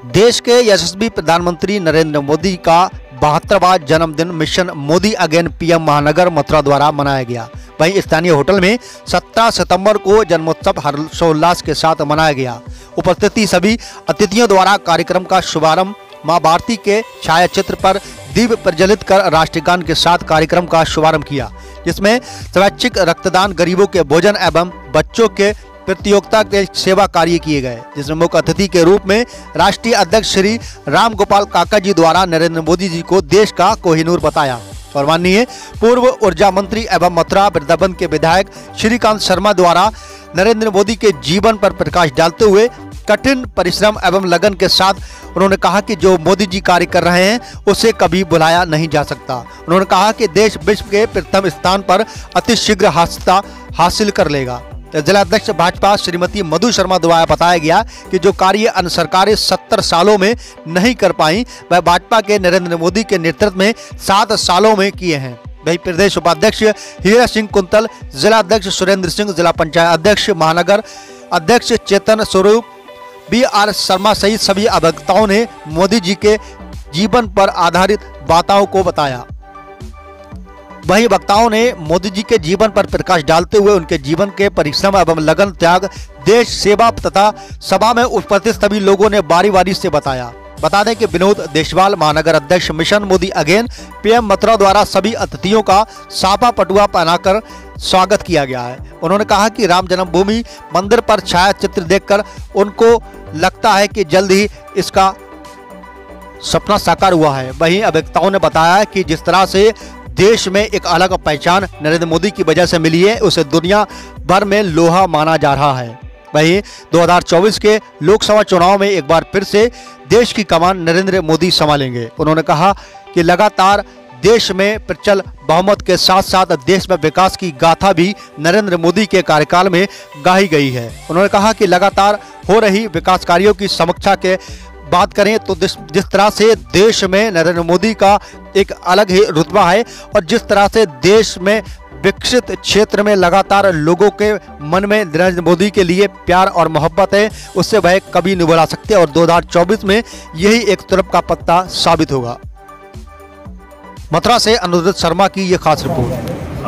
देश के यशस्वी प्रधानमंत्री नरेंद्र मोदी का 72वां जन्मदिन मिशन मोदी अगेन पीएम महानगर मथुरा द्वारा मनाया गया। वहीं स्थानीय होटल में 17 सितंबर को जन्मोत्सव हर्षोल्लास के साथ मनाया गया। उपस्थित सभी अतिथियों द्वारा कार्यक्रम का शुभारंभ मां भारती के छायाचित्र पर दीप प्रज्वलित कर राष्ट्रगान के साथ कार्यक्रम का शुभारंभ किया, जिसमें स्वैच्छिक रक्तदान, गरीबों के भोजन एवं बच्चों के प्रतियोगिता के सेवा कार्य किए गए, जिसमें मुख्य अतिथि के रूप में राष्ट्रीय अध्यक्ष श्री राम गोपाल काका जी द्वारा नरेंद्र मोदी जी को देश का कोहिनूर बताया और माननीय पूर्व ऊर्जा मंत्री एवं मथुरा वृंदावन के विधायक श्रीकांत शर्मा द्वारा नरेंद्र मोदी के जीवन पर प्रकाश डालते हुए कठिन परिश्रम एवं लगन के साथ उन्होंने कहा कि जो मोदी जी कार्य कर रहे हैं उसे कभी भुलाया नहीं जा सकता। उन्होंने कहा कि देश विश्व के प्रथम स्थान पर अतिशीघ्र हासिल कर लेगा। जिला अध्यक्ष भाजपा श्रीमती मधु शर्मा द्वारा बताया गया कि जो कार्य अन्य सरकारें 70 सालों में नहीं कर पाई, वह भाजपा के नरेंद्र मोदी के नेतृत्व में 7 सालों में किए हैं। वही प्रदेश उपाध्यक्ष हीरा सिंह कुंतल, जिला अध्यक्ष सुरेंद्र सिंह, जिला पंचायत अध्यक्ष महानगर अध्यक्ष चेतन स्वरूप, BR शर्मा सहित सभी वक्ताओं ने मोदी जी के जीवन पर आधारित बातों को बताया। वहीं वक्ताओं ने मोदी जी के जीवन पर प्रकाश डालते हुए उनके जीवन के परिश्रम एवं लगन, त्याग, देश सेवा तथा सभा में उपस्थित सभी लोगों ने बारी बारी से बताया। बता दें कि विनोद देशवाल, महानगर अध्यक्ष mission Modi again PM Mathura द्वारा सभी अतिथियों का साफा पटुआ पहनाकर स्वागत किया गया है। उन्होंने कहा कि राम जन्मभूमि मंदिर पर छायाचित्र देखकर उनको लगता है कि जल्द ही इसका सपना साकार हुआ है। वहीं वक्ताओं ने बताया कि जिस तरह से देश में एक अलग पहचान नरेंद्र मोदी की वजह से मिली है, उसे दुनिया भर में लोहा माना जा रहा है। वहीं 2024 के लोकसभा चुनाव में एक बार फिर से देश की कमान नरेंद्र मोदी संभालेंगे। उन्होंने कहा कि लगातार देश में प्रचल बहुमत के साथ साथ देश में विकास की गाथा भी नरेंद्र मोदी के कार्यकाल में गाई गई है। उन्होंने कहा कि लगातार हो रही विकास कार्यों की समीक्षा के बात करें तो जिस तरह से देश में नरेंद्र मोदी का एक अलग ही रुतबा है और जिस तरह से देश में विकसित क्षेत्र में लगातार लोगों के मन में नरेंद्र मोदी के लिए प्यार और मोहब्बत है, उससे वह कभी नहीं भुला सकते और 2024 में यही एक तरफ का पत्ता साबित होगा। मथुरा से अनुरुद्ध शर्मा की ये खास रिपोर्ट।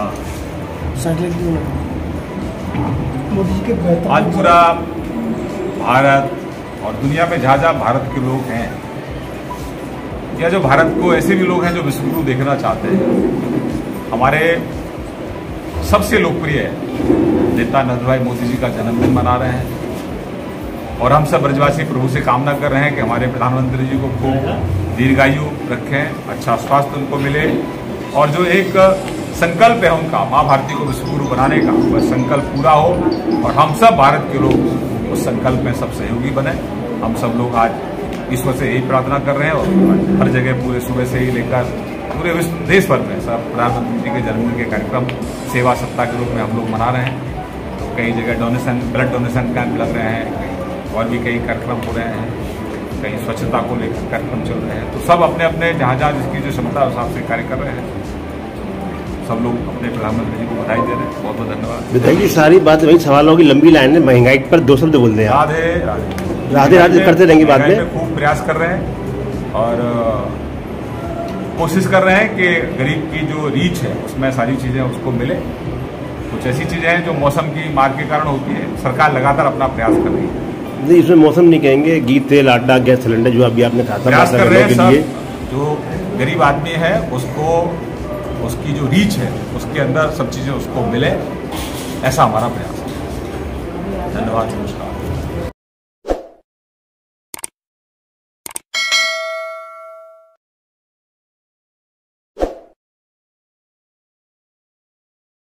आज पूरा भारत और दुनिया में जहाँ जहाँ भारत के लोग हैं या जो भारत को ऐसे भी लोग हैं जो विश्वगुरु देखना चाहते हैं, हमारे सबसे लोकप्रिय नेता नरेंद्र भाई मोदी जी का जन्मदिन मना रहे हैं और हम सब ब्रजवासी प्रभु से कामना कर रहे हैं कि हमारे प्रधानमंत्री जी को खूब दीर्घायु रखें, अच्छा स्वास्थ्य उनको मिले और जो एक संकल्प है उनका माँ भारती को विश्वगुरु बनाने का, वह संकल्प पूरा हो और हम सब भारत के लोग उस संकल्प में सब सहयोगी बने। हम सब लोग आज ईश्वर से यही प्रार्थना कर रहे हैं और हर जगह पूरे सुबह से ही लेकर पूरे देश भर में सब प्रधानमंत्री जी के जन्मदिन के कार्यक्रम सेवा सप्ताह के रूप में हम लोग मना रहे हैं। तो कई जगह डोनेशन, ब्लड डोनेशन कैंप लग रहे हैं और भी कई कार्यक्रम हो रहे हैं, कहीं स्वच्छता को लेकर कार्यक्रम चल रहे हैं। तो सब अपने अपने जहाँ जहाँ जिसकी जो क्षमता है उस हिसाब से कार्य कर रहे हैं। सब लोग अपने प्रधानमंत्री जी को बधाई दे रहे हैं। बहुत बहुत धन्यवाद। विधायक जी, सारी बात वही सवालों की लंबी लाइन है, महंगाई पर 2 शब्द बोल दें। राधे राधे राधे करते रहेंगे बाद में। खूब प्रयास कर रहे हैं और कोशिश कर रहे हैं कि गरीब की जो रीच है उसमें सारी चीज़ें उसको मिले। कुछ ऐसी चीज़ें हैं जो मौसम की मार के कारण होती है, सरकार लगातार अपना प्रयास कर रही है। नहीं, इसमें मौसम नहीं कहेंगे, घी, तेल, आटा, गैस सिलेंडर जो अभी आपने कहा था प्रयास कर रहे हैं सब। जो गरीब आदमी है उसको उसकी जो रीच है उसके अंदर सब चीज़ें उसको मिले, ऐसा हमारा प्रयास है। धन्यवाद, नमस्कार।